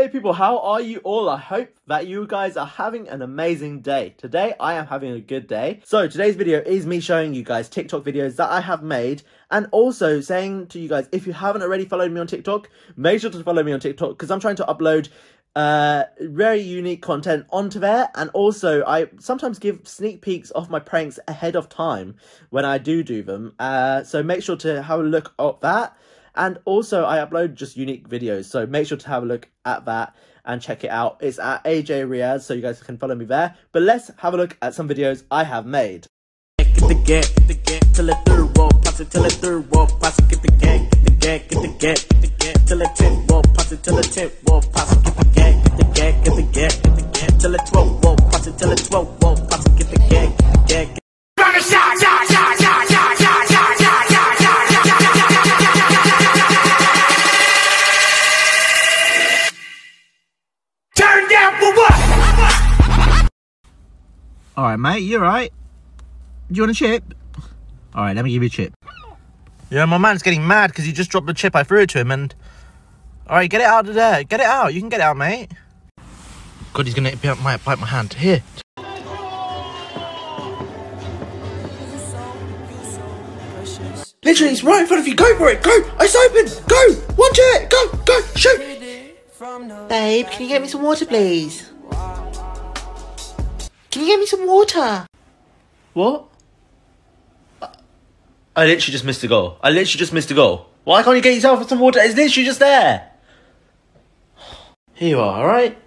Hey people, how are you all? I hope that you guys are having an amazing day. Today I am having a good day. So today's video is me showing you guys TikTok videos that I have made, and also saying to you guys, if you haven't already followed me on TikTok, make sure to follow me on TikTok because I'm trying to upload very unique content onto there. And also I sometimes give sneak peeks of my pranks ahead of time when I do them. So make sure to have a look at that. And also, I upload just unique videos, so make sure to have a look at that and check it out. It's at AJ Riaz, so you guys can follow me there. But let's have a look at some videos I have made. Alright mate, you alright? Do you want a chip? Alright, let me give you a chip. Yeah, my man's getting mad because he just dropped the chip. I threw it to him and... Alright, get it out of there. Get it out. You can get it out, mate. God, he's going to bite my hand. Here. Literally, it's right in front of you. Go for it. Go. It's open. Go. Watch it. Go. Shoot. Babe, can you get me some water, please? Can you get me some water? What? I literally just missed a goal. Why can't you get yourself some water? It's literally just there. Here you are, alright?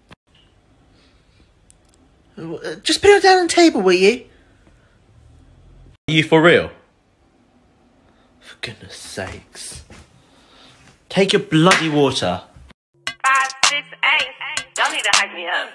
Just put it down on the table, will you? Are you for real? For goodness sakes. Take your bloody water. 5, 6, 8. Don't need to hype me up.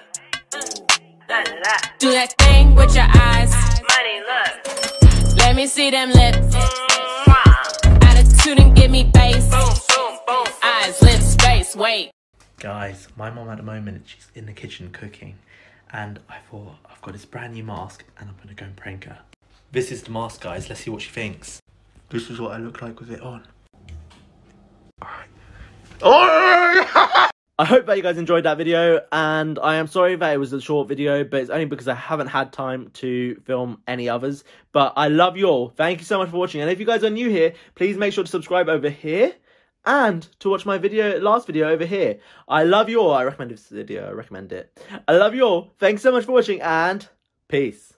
Do that thing with your eyes. Money, look. Let me see them lips. Attitude and give me face. Boom, boom. Eyes, lips, face, wait. Guys, my mom at the moment, she's in the kitchen cooking, and I thought, I've got this brand new mask and I'm gonna go and prank her. This is the mask, guys. Let's see what she thinks. This is what I look like with it on. Alright. Oh! I hope that you guys enjoyed that video, and I am sorry that it was a short video, but it's only because I haven't had time to film any others. But I love you all. Thank you so much for watching, and if you guys are new here, please make sure to subscribe over here and to watch my last video over here. I love you all. I recommend this video. I recommend it. I love you all. Thanks so much for watching, and peace.